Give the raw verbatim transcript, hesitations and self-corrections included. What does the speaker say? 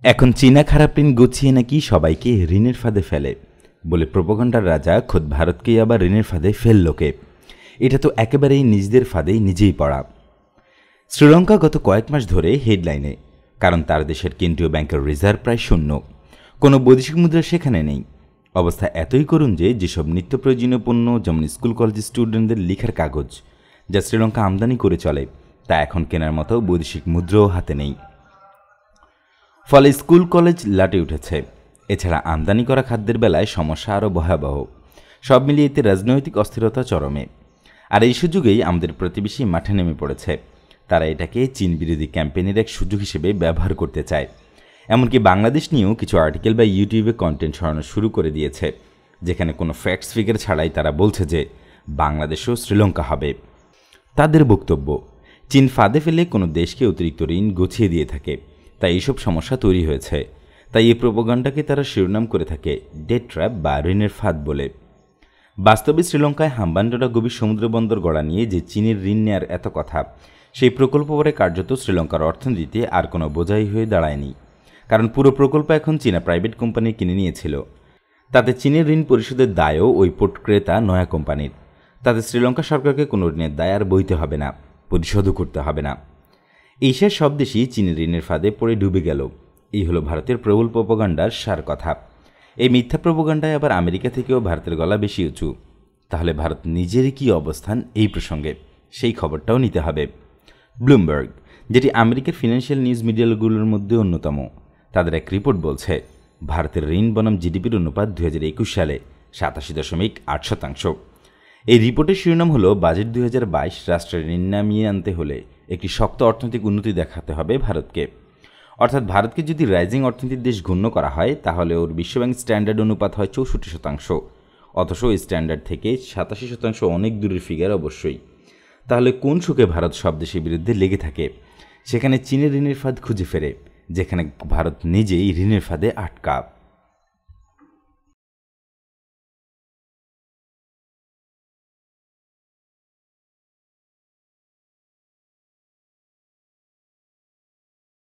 এখন চীনা খারাপ ঋণ গুছিয়ে নাকি সবাইকে ঋণের ফাঁদে ফেলে বলে প্রোপাগান্ডার রাজা খোদ ভারতকেই আবার ঋণের ফাঁদে ফেললোকে। এটা তো একেবারেই নিজেদের ফাঁদেই নিজেই পড়া। শ্রীলঙ্কা গত কয়েক মাস ধরে হেডলাইনে, কারণ তার দেশের কেন্দ্রীয় ব্যাংকের রিজার্ভ প্রায় শূন্য, কোনো বৈদেশিক মুদ্রা সেখানে নেই। অবস্থা এতই করুণ যে যেসব নিত্য প্রয়োজনীয় পণ্য যেমন স্কুল কলেজ স্টুডেন্টদের লেখার কাগজ যা শ্রীলঙ্কা আমদানি করে চলে তা এখন কেনার মতো বৈদেশিক মুদ্রাও হাতে নেই। ফলে স্কুল কলেজ লাটে উঠেছে। এছাড়া আমদানি করা খাদ্যের বেলায় সমস্যা আরও ভয়াবহ। সব মিলিয়ে এতে রাজনৈতিক অস্থিরতা চরমে। আর এই সুযোগেই আমাদের প্রতিবেশী মাঠে নেমে পড়েছে। তারা এটাকে চীন বিরোধী ক্যাম্পেইনের এক সুযোগ হিসেবে ব্যবহার করতে চায়। এমনকি বাংলাদেশ নিয়েও কিছু আর্টিকেল বা ইউটিউবে কন্টেন্ট ছড়ানো শুরু করে দিয়েছে, যেখানে কোনো ফ্যাক্টস ফিগার ছাড়াই তারা বলছে যে বাংলাদেশও শ্রীলঙ্কা হবে। তাদের বক্তব্য, চীন ফাঁদে ফেলে কোনো দেশকে অতিরিক্ত ঋণ গুছিয়ে দিয়ে থাকে, তাই এইসব সমস্যা তৈরি হয়েছে। তাই এই প্রোপাগান্ডাকে তারা শিরোনাম করে থাকে ডেট ট্র্যাপ বা ঋণের ফাঁদ বলে। বাস্তবে শ্রীলঙ্কায় হাম্বানটোটা গভীর সমুদ্র বন্দর গড়া নিয়ে যে চীনের ঋণ নেয়ার এত কথা, সেই প্রকল্প পরে কার্যত শ্রীলঙ্কার অর্থনীতিতে আর কোনো বোঝাই হয়ে দাঁড়ায়নি। কারণ পুরো প্রকল্প এখন চীনা প্রাইভেট কোম্পানি কিনে নিয়েছিল। তাতে চীনের ঋণ পরিশোধের দায়ও ওই পোর্ট ক্রেতা নয়া কোম্পানির। তাতে শ্রীলঙ্কা সরকারকে কোনো ঋণের দায় আর বইতে হবে না, পরিশোধও করতে হবে না। এশিয়ার সব দেশই চীনের ঋণের ফাঁদে পড়ে ডুবে গেল। এই হলো ভারতের প্রবল প্রোপাগান্ডার সার কথা। এই মিথ্যা প্রোপাগান্ডায় আবার আমেরিকা থেকেও ভারতের গলা বেশি উঁচু। তাহলে ভারত নিজেরই কী অবস্থান এই প্রসঙ্গে, সেই খবরটাও নিতে হবে। ব্লুমবার্গ, যেটি আমেরিকার ফিনান্সিয়াল নিউজ মিডিয়াগুলোর মধ্যে অন্যতম, তাদের এক রিপোর্ট বলছে ভারতের ঋণ বনাম জিডিপির অনুপাত দুই হাজার একুশ সালে সাতাশি দশমিক আট শতাংশ। এই রিপোর্টের শিরোনাম হলো বাজেট দুই হাজার বাইশ রাষ্ট্রের ঋণ নামিয়ে আনতে হলে একটি শক্ত অর্থনৈতিক উন্নতি দেখাতে হবে ভারতকে। অর্থাৎ ভারতকে যদি রাইজিং অর্থনীতির দেশ গণ্য করা হয় তাহলে ওর বিশ্বব্যাংক স্ট্যান্ডার্ড অনুপাত হয় চৌষট্টি শতাংশ। অথচ এই স্ট্যান্ডার্ড থেকে সাতাশি শতাংশ অনেক দূরের ফিগার অবশ্যই। তাহলে কোন সুখে ভারত সব দেশের বিরুদ্ধে লেগে থাকে, সেখানে চীনের ঋণের ফাঁদ খুঁজে ফেরে, যেখানে ভারত নিজেই ঋণের ফাঁদে আটকা।